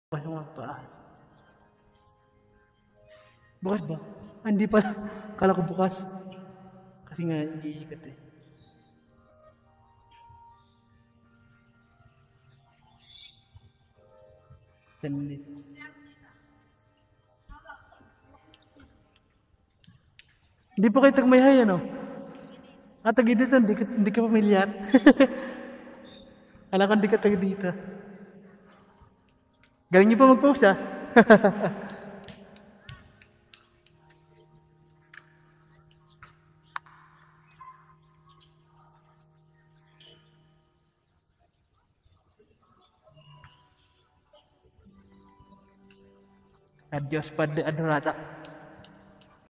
Bukas yung mga paa. Bukas ba? Ah, hindi pa. Kala ko bukas. Kasi nga, hindi iikat eh. Tandit. Hindi po kayo tagmayhay, ano? Ah, tagi dito, hindi ka pamilyar. Alam ko hindi ka tagi dito. Galing niyo pa mag-post, ah. Adios, Padre Adorata.